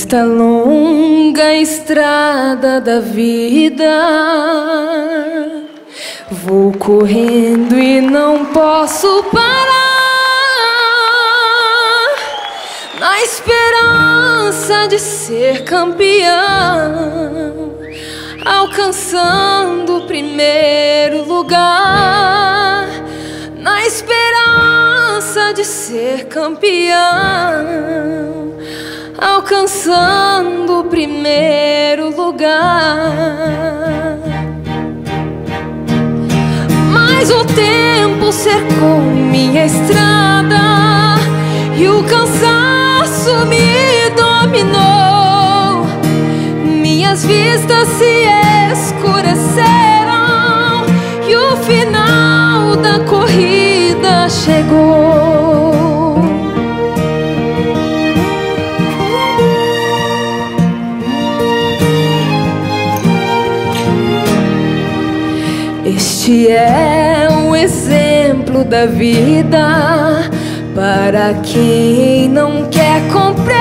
Nesta longa estrada da vida, vou correndo e não posso parar, na esperança de ser campeão, alcançando o primeiro lugar, na esperança de ser campeão, alcançando o primeiro lugar. Mas o tempo cercou minha estrada e o cansaço me dominou. Minhas vistas se escureceram e o final da corrida chegou. Este é um exemplo da vida para quem não quer compreender.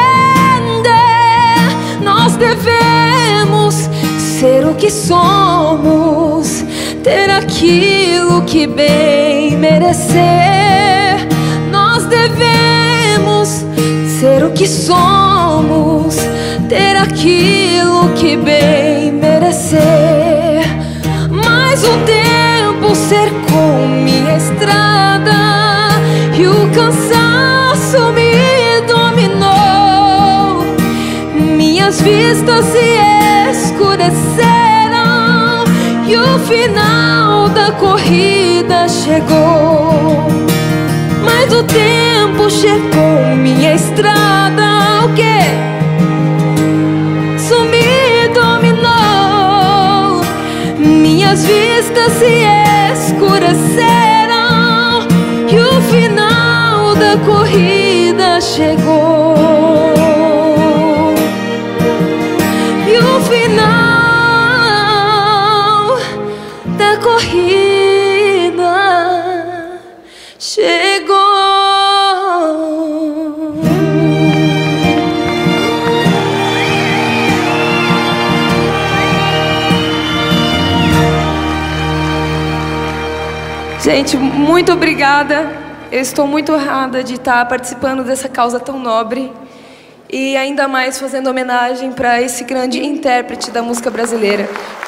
Nós devemos ser o que somos, ter aquilo que bem merecer. Nós devemos ser o que somos, ter aquilo que bem merecer. Mas o tempo cercou minha estrada e o cansaço me dominou. Minhas vistas se escureceram e o final da corrida chegou. Mas o tempo cercou minha estrada, o quê? Minhas vistas se escureceram e o final da corrida chegou. E o final da corrida chegou. Gente, muito obrigada. Eu estou muito honrada de estar participando dessa causa tão nobre e ainda mais fazendo homenagem para esse grande intérprete da música brasileira.